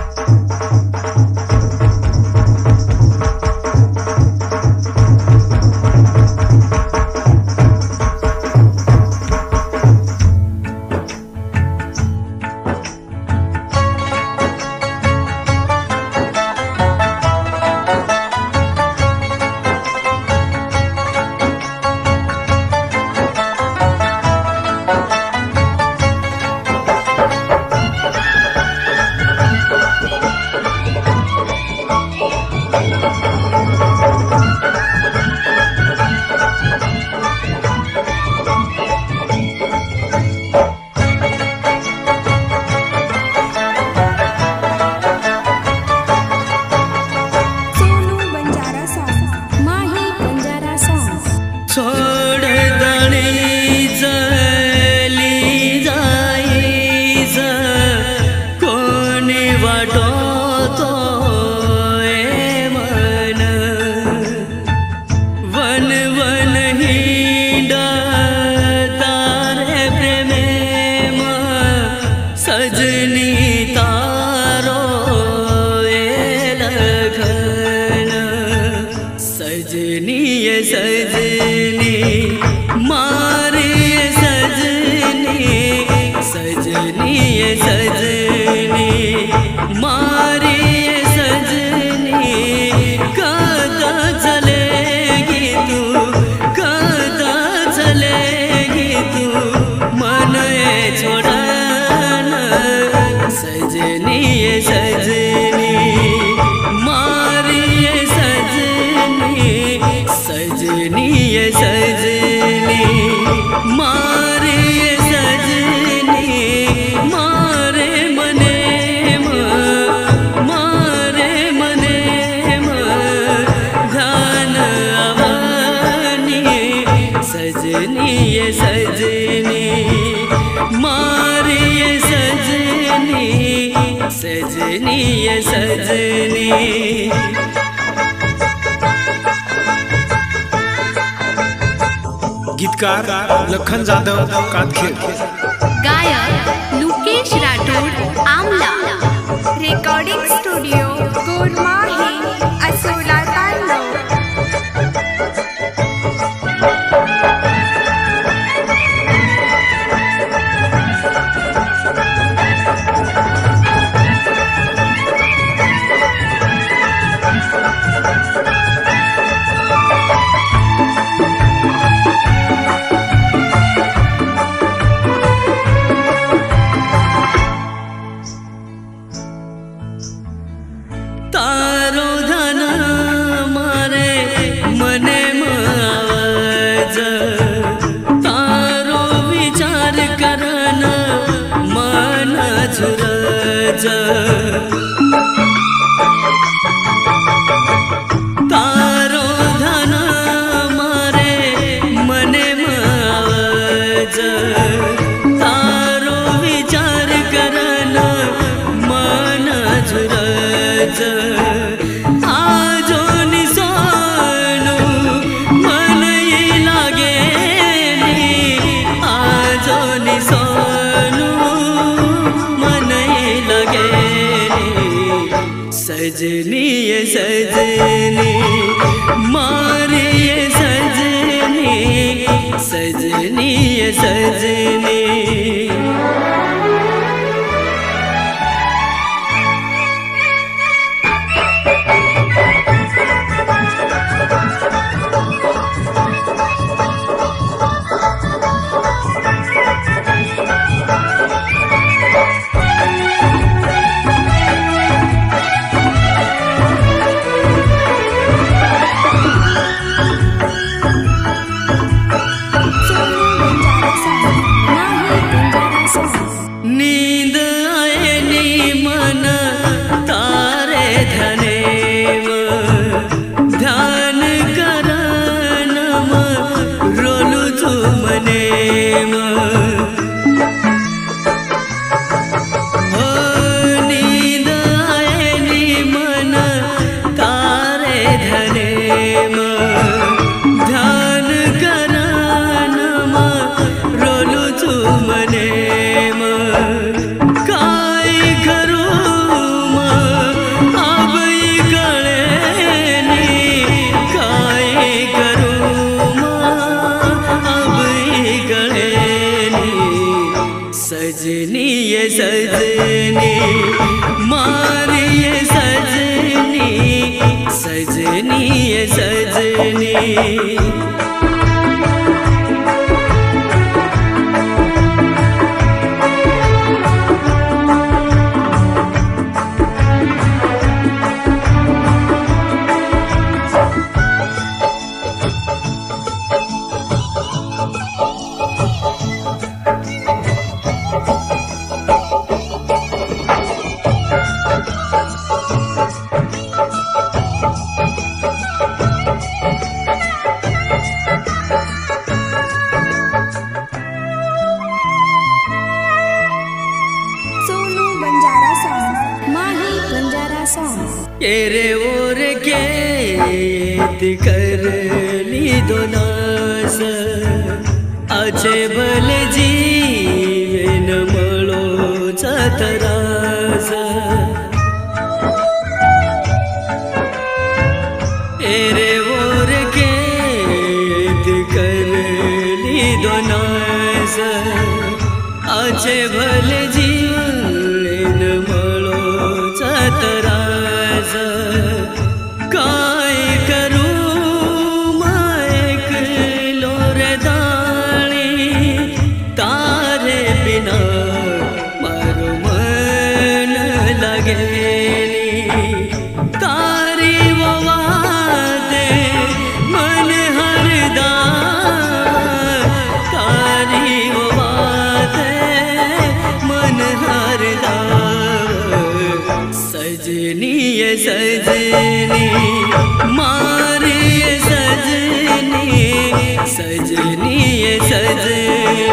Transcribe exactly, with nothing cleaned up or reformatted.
गीतकार लखन जाधव कातखेर, गायक लुकेश राठोड आमला, रिकॉर्डिंग स्टूडियो गोरमाही असोला तांडव। तारो धन मारे मने मावज, तारो विचार करन मन झुरज। आजो निसोनु मन ये लागे नी, आजो निसोनु मन ये लागे नी। सजनी ये सजनी मारे ये सजनी, सजनी ये सजनी। सोनू बंजारा सॉन्ग, माही बंजारा सॉन्ग। एरे ओर के कर ली दो नास आचे भले जीवन मळो चतरास एरे ओर के कर ली दो नास आचे भले जीवन मळो चतरास काय करूं मायक लोरे दाणी तारे बिना मारो मन लगेली तारी वो वादे मन हरदा तारी वो वादे मन हरदा सजनी ये सजनी मारी ये सजनी सजनी ये सजनी